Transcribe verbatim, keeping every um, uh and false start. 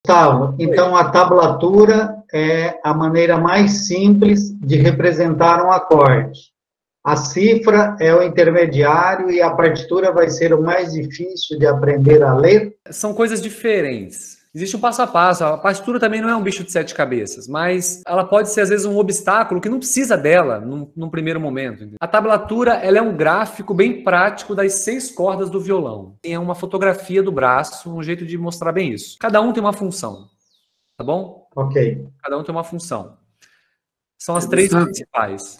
Gustavo, então a tablatura é a maneira mais simples de representar um acorde. A cifra é o intermediário e a partitura vai ser o mais difícil de aprender a ler? São coisas diferentes. Existe um passo a passo. A partitura também não é um bicho de sete cabeças, mas ela pode ser, às vezes, um obstáculo que não precisa dela num, num primeiro momento. A tablatura, ela é um gráfico bem prático das seis cordas do violão. É uma fotografia do braço, um jeito de mostrar bem isso. Cada um tem uma função, tá bom? Ok. Cada um tem uma função. São as três principais.